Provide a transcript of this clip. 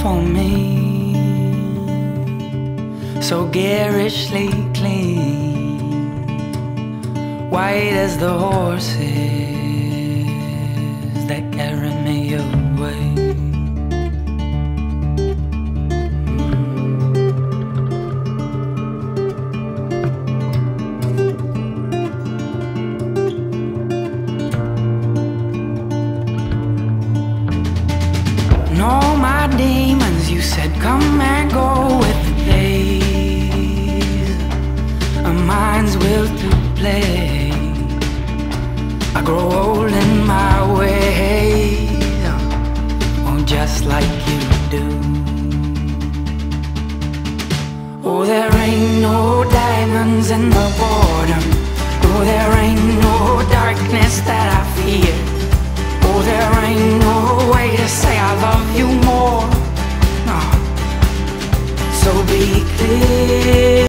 for me, so garishly clean, white as the horses that carry me away. All my demons, you said, come and go with the days. Our minds will to play. I grow old in my ways, oh, just like you do. Oh, there ain't no diamonds in the boredom. Oh, there ain't no darkness that I fear. Oh, there ain't no way to say I love you more. No. So be clear.